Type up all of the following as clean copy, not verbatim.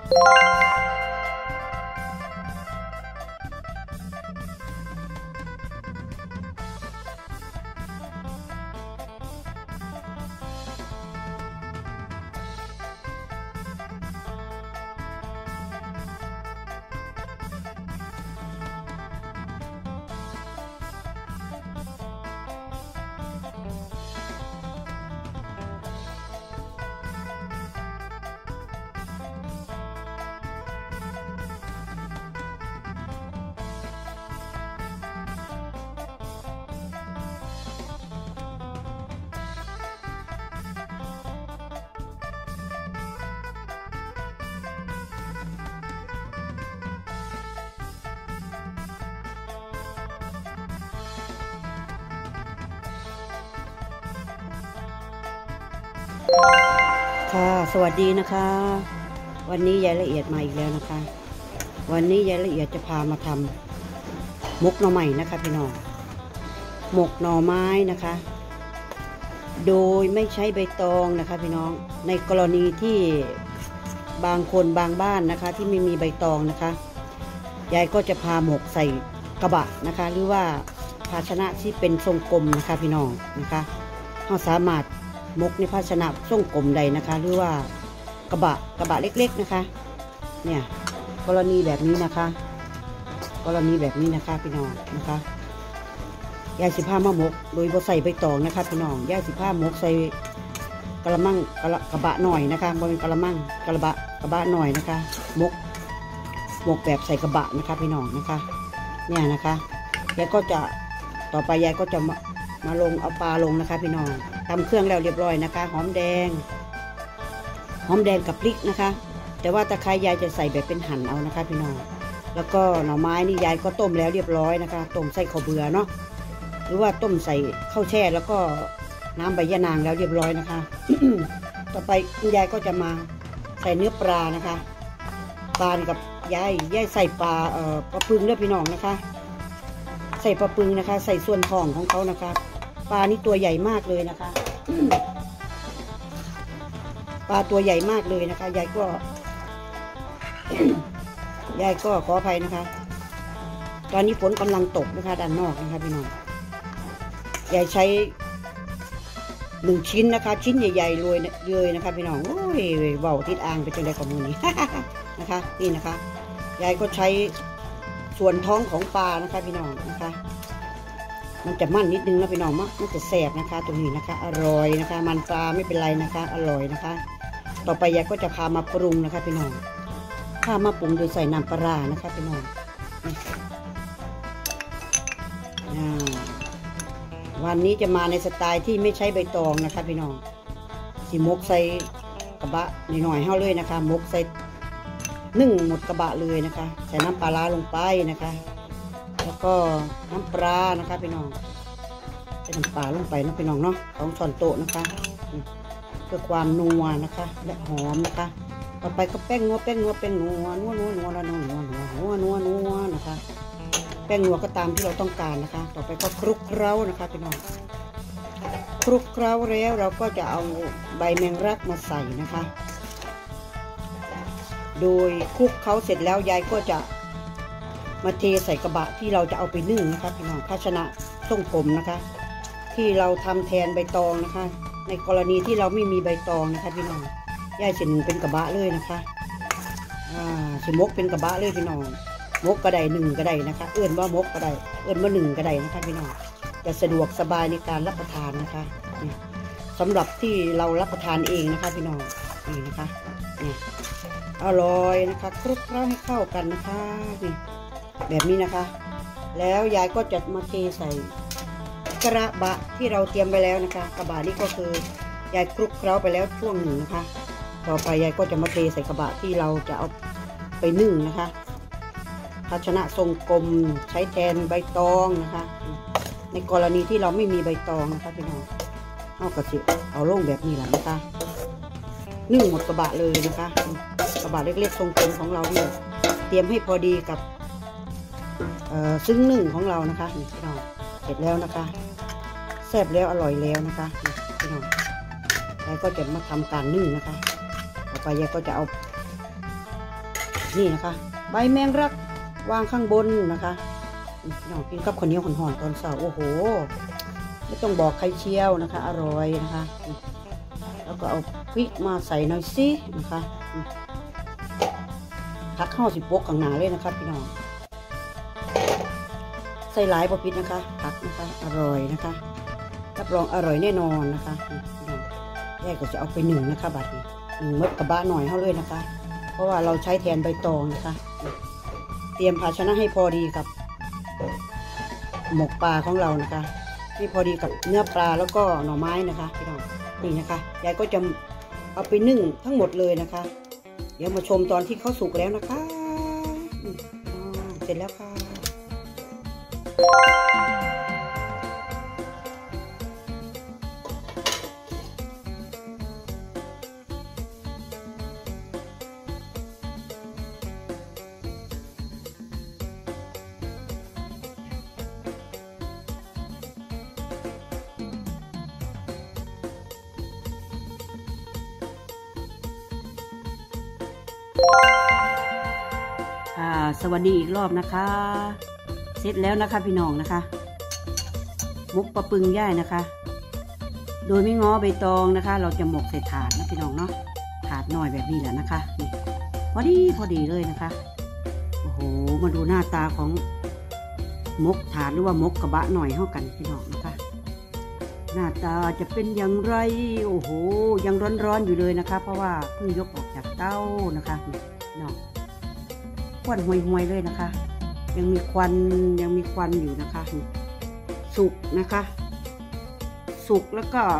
ค่ะสวัสดีนะคะวันนี้ยายละเอียดมาอีกแล้วนะคะวันนี้ยายละเอียดจะพามาทำมกหน่อไม้นะคะพี่น้องหมกหน่อไม้นะคะโดยไม่ใช้ใบตองนะคะพี่น้องในกรณีที่บางคนบางบ้านนะคะที่ไม่มีใบตองนะคะยายก็จะพาหมกใส่กระบะนะคะหรือว่าภาชนะที่เป็นทรงกลมนะคะพี่น้องนะคะเราสามารถมกในภาชนะทรงกลมใดนะคะหรือว่ากระบะเล็กๆนะคะเนี่ยกรณีแบบนี้นะคะกรณีแบบนี้นะคะพี่น้องนะคะยาย15มะมกโดยบ่ใส่ใบตองนะคะพี่น้องยาย15มกใส่กระมังกระบะหน่อยนะคะบ่เป็นกระมังกระบะหน่อยนะคะมกแบบใส่กระบะนะคะพี่น้องนะคะเนี่ยนะคะยายก็จะต่อไปยายก็จะมาลงเอาปลาลงนะคะพี่น้องทำเครื่องแล้วเรียบร้อยนะคะหอมแดงกับพริกนะคะแต่ว่าตะไคร้ยายจะใส่แบบเป็นหั่นเอานะคะพี่น้องแล้วก็หน่อไม้นี่ยายก็ต้มแล้วเรียบร้อยนะคะต้มใส่ข้าวเบื่อเนาะหรือว่าต้มใส่ข้าวแช่แล้วก็น้ำใบยะนางแล้วเรียบร้อยนะคะ ต่อไปคุณยายก็จะมาใส่เนื้อปลานะคะปลากับยายใส่ปลาปึงด้วยพี่น้องนะคะใส่ปลาปึงนะคะใส่ส่วนท้องของเขานะคะปลานี่ตัวใหญ่มากเลยนะคะ ปลาตัวใหญ่มากเลยนะคะยายก็ ขออภัยนะคะตอนนี้ฝนกำลังตกนะคะด้านนอกนะคะพี่น้องยายใช้1ชิ้นนะคะชิ้นใหญ่ๆเลยนะคะพี่น้องโอ้ยเบาทิศอ่างไปจนได้กับมือนี้ นะคะนี่นะคะยายก็ใช้ส่วนท้องของปลานะคะพี่น้องนะคะมันจะมั่นนิดนึงนะพี่น้องมันจะแสบนะคะตรงนี้นะคะอร่อยนะคะมันปลาไม่เป็นไรนะคะอร่อยนะคะต่อไปยายก็จะพามาปรุงนะคะพี่น้องพามาปรุงโดยใส่น้ำปลานะคะพี่น้องวันนี้จะมาในสไตล์ที่ไม่ใช้ใบตองนะคะพี่น้องสีมกใส่กระบะหน่อยๆเท่าเลยนะคะมกใส่นึ่งหมดกระบะเลยนะคะใส่น้ำปลาลงไปนะคะแล้วก็น้ำปลานะคะพี่น้องใส่น้ำปลาลงไปนะพี่น้องเนาะ2 ช้อนโต๊ะนะคะเพื่อความนัวนะคะและหอมนะคะต่อไปก็แป้งนัวนะคะแป้งนัวก็ตามที่เราต้องการนะคะต่อไปก็คลุกเคล้านะคะพี่น้องคลุกเคล้าแล้วเราก็จะเอาใบแมงลักมาใส่นะคะโดยคลุกเคล้าเสร็จแล้วยายก็จะมาเทใส่กระบะที่เราจะเอาไปนึ่งนะคะพี่น้องภาชนะทรงกลมนะคะที่เราทำแทนใบตองนะคะในกรณีที่เราไม่มีใบตองนะคะพี่น้องยายเสร็จเป็นกระบะเลยนะคะสมกเป็นกระบะเลยพี่น้องมกกระได1กระไดนะคะเอื้อนว่ามกกระไดเอื้อนว่า1กระไดนะคะพี่น้องจะสะดวกสบายในการรับประทานนะคะสำหรับที่เรารับประทานเองนะคะพี่น้องนี่นะคะนี่อร่อยนะคะคลุกเคล้าให้เข้ากันนะคะนี่แบบนี้นะคะแล้วยายก็จะมาเทใส่กระบะที่เราเตรียมไปแล้วนะคะกระบะนี้ก็คือยายคลุกเคล้าไปแล้วช่วงหนึ่งนะคะต่อไปยายก็จะมาเทใส่กระบะที่เราจะเอาไปนึ่งนะคะภาชนะทรงกลมใช้แทนใบตองนะคะในกรณีที่เราไม่มีใบตองนะคะพี่น้องเอากระสิเอาลงแบบนี้แหละนะคะนึ่งหมดกระบะเลยนะคะกระบะเล็กๆทรงกลมของเราเนี่ยเตรียมให้พอดีกับซึ่งนึ่งของเรานะคะพี่น้องเสร็จแล้วนะคะแซ่บแล้วอร่อยแล้วนะคะพี่น้องยายก็จะมาทำการนึ่งนะคะต่อไปยายก็จะเอานี่นะคะใบแมงรักวางข้างบนนะคะน้องกินกับข้าวเหนียวห่อนๆตอนเช้าโอ้โหไม่ต้องบอกใครเชียวนะคะอร่อยนะคะแล้วก็เอาพริกมาใส่หน่อยสินะคะผักข้าวสิบปกข้างหน้าเลยนะคะพี่น้องใส่หลายประพิษนะคะผักนะคะอร่อยนะคะรับรองอร่อยแน่นอนนะคะพี่น้องแรกก็จะเอาไปหนึ่งนะคะบัดนี้หนึ่งมดกระบะหน่อยเข้าเลยนะคะเพราะว่าเราใช้แทนใบตองนะคะเตรียมภาชนะให้พอดีกับหมกปลาของเรานะคะให้พอดีกับเนื้อปลาแล้วก็หน่อไม้นะคะพี่น้องนี่นะคะยายก็จะเอาไปนึ่งทั้งหมดเลยนะคะเดี๋ยวมาชมตอนที่เขาสุกแล้วนะคะเสร็จแล้วค่ะสวัสดีอีกรอบนะคะเสร็จแล้วนะคะพี่น้องนะคะมุกปลาปึงย่ายนะคะโดยไม่ง้อใบตองนะคะเราจะหมกใส่ถาดนะพี่น้องเนาะถาดหน่อยแบบนี้แหละนะคะนี่พอดีเลยนะคะโอ้โหมาดูหน้าตาของมกถาดหรือว่ามกกระบะหน่อยเท่ากันพี่น้องนะคะหน้าตาจะเป็นอย่างไรโอ้โหยังร้อนอยู่เลยนะคะเพราะว่าเพิ่งยกออกจากเตานะคะพี่น้องควันห่วยๆเลยนะคะยังมีควันอยู่นะคะสุกนะคะสุกแล้วก็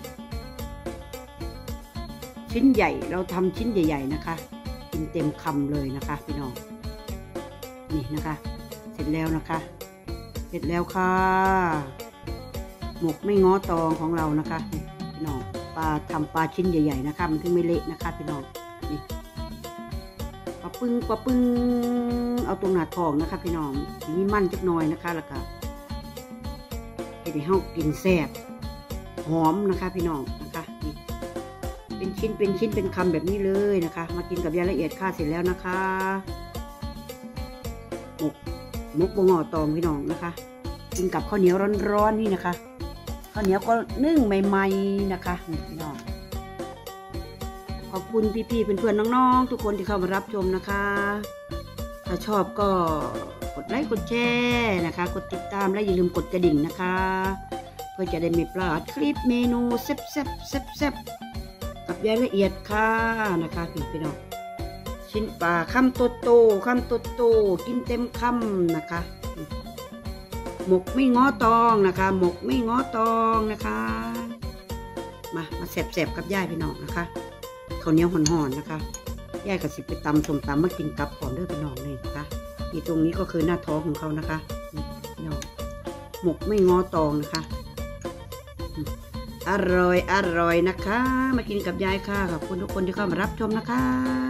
ชิ้นใหญ่เราทำชิ้นใหญ่ๆนะคะกินเต็มคำเลยนะคะพี่น้องนี่นะคะเสร็จแล้วนะคะเสร็จแล้วค่ะหมกไม่ง้อตองของเรานะคะพี่น้องปลาชิ้นใหญ่ๆนะคะมันถึงไม่เละนะคะพี่น้องนี่ปลาปึ้งเอาตรงหน้าท้องนะคะพี่น้องมีมันจักหน่อยนะคะแล้วก็ให้ได้เฮากินแซ่บหอมนะคะพี่น้องนะคะนี่เป็นชิ้นเป็นคำแบบนี้เลยนะคะมากินกับยายละเอียดค่ะเสร็จแล้วนะคะมกบงอตองพี่น้องนะคะกินกับข้าวเหนียวร้อนๆนี่นะคะข้าวเหนียวก็นึ่งใหม่ๆนะคะพี่น้องขอบคุณพี่ๆเพื่อนๆน้องๆทุกคนที่เข้ามารับชมนะคะถ้าชอบก็กดไลค์กดแชร์นะคะกดติดตามและอย่าลืมกดกระดิ่งนะคะเพื่อจะได้ไม่พลาดคลิปเมนูแซ่บกับยายละเอียดค่ะนะคะพี่น้องชิ้นปลาคำโตกินเต็มคำนะคะหมกไม่ง้อตองนะคะหมกไม่ง้อตองนะคะมาแซ่บกับย่ายพี่น้องนะคะข้าวเหนียวห่อนๆนะคะย่ายกับสิไปตำส้มตำมากินกับก่อนเด้อพี่น้องเลยนะคะที่ตรงนี้ก็คือหน้าท้องของเขานะคะพี่น้องหมกไม่ง้อตองนะคะอร่อยนะคะมากินกับยายค่ะขอบคุณทุกคนที่เข้ามารับชมนะคะ